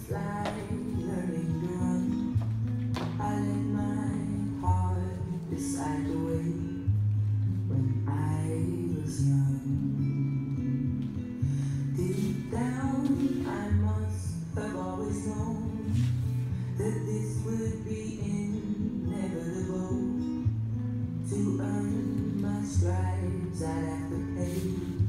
fly, learning to run. I let my heart decide the way when I was young. Deep down, I must have always known that this would be inevitable. To earn my stripes, I'd have to pay